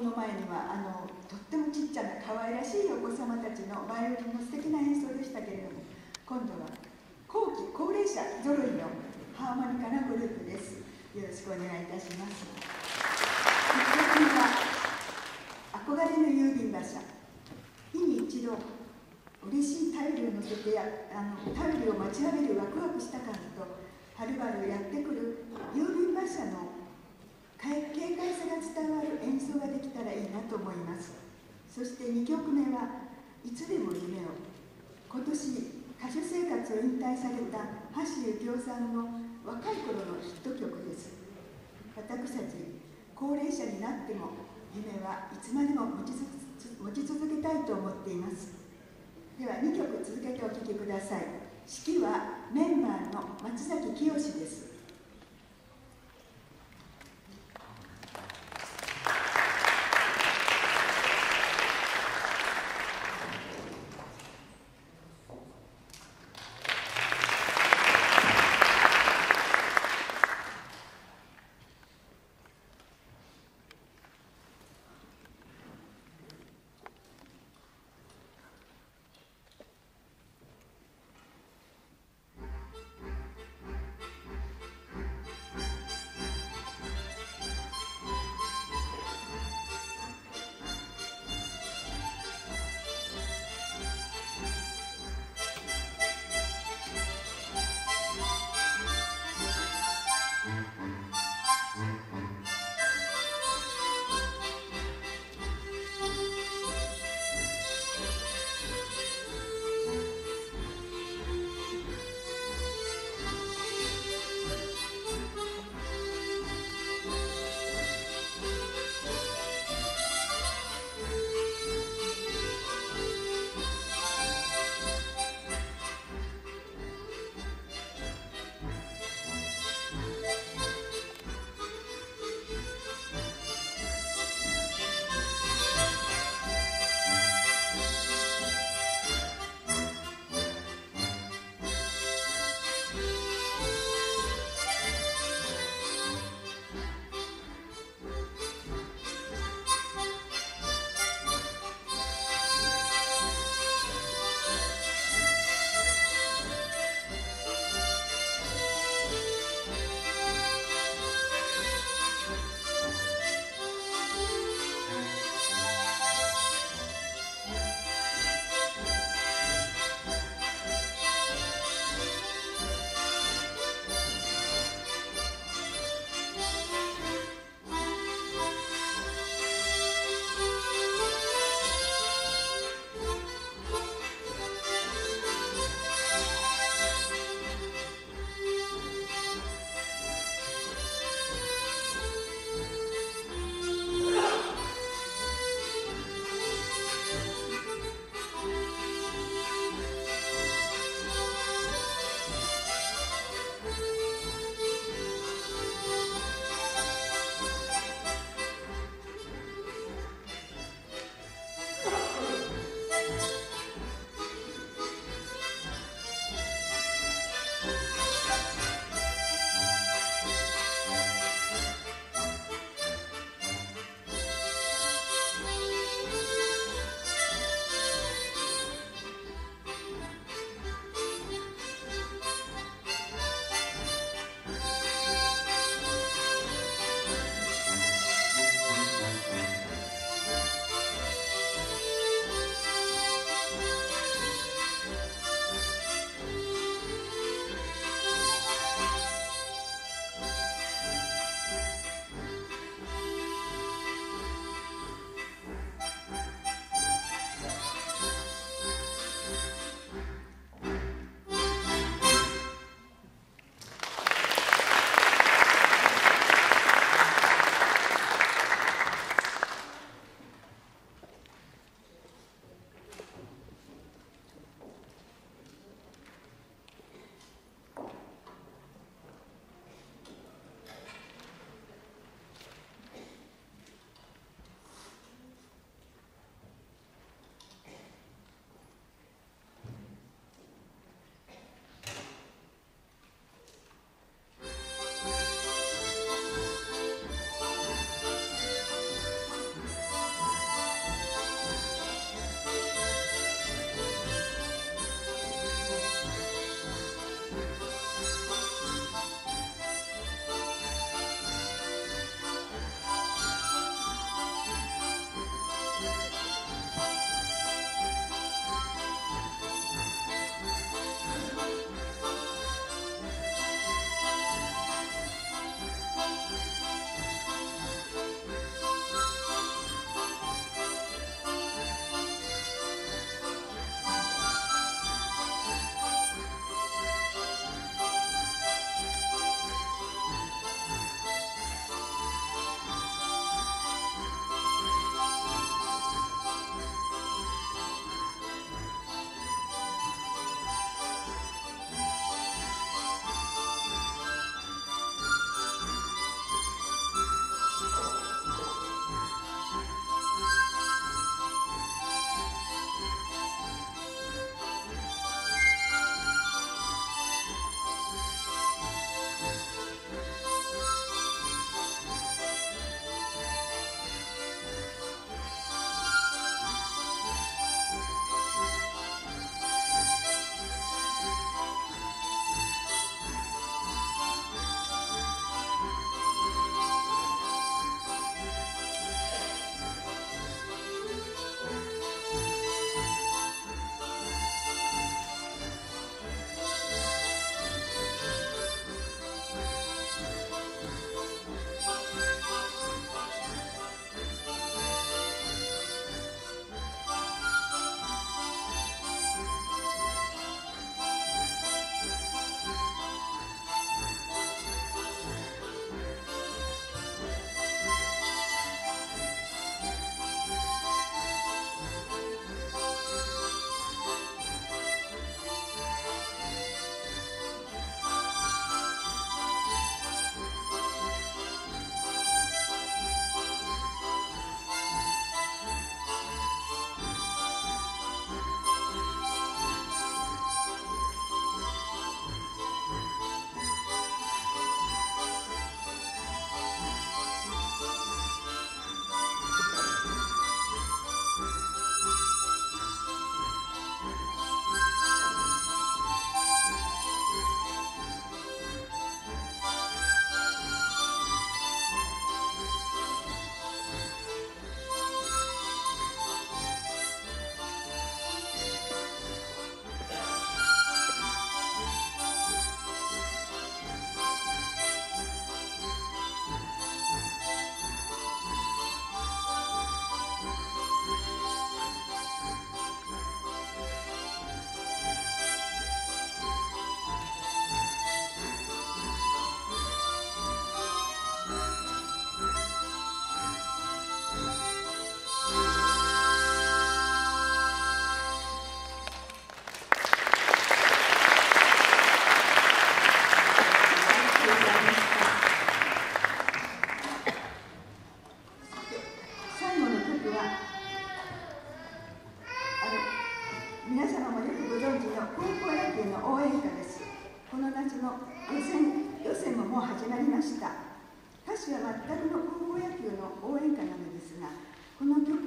の前にはとってもちっちゃな可愛らしいお子様たちのバイオリンの素敵な演奏でしたけれども、今度は後期高齢者ぞろいのハーモニカのグループです。よろしくお願いいたします。1曲目は憧れの郵便馬車。日に一度嬉しい便りを乗せて便りを待ちわびるワクワクした感と、はるばるやってくる郵便馬車の軽快さが伝わる演奏ができたらいいなと思います。そして2曲目はいつでも夢を。今年歌手生活を引退された橋幸夫さんの若い頃のヒット曲です。私たち高齢者になっても夢はいつまでも持ち続けたいと思っています。では2曲続けてお聴きください。指揮はメンバーの松崎清です。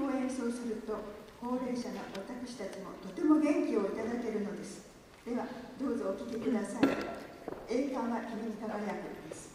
曲を演奏すると高齢者の私たちもとても元気をいただけるのです。ではどうぞお聴きください。栄冠は君に輝くです。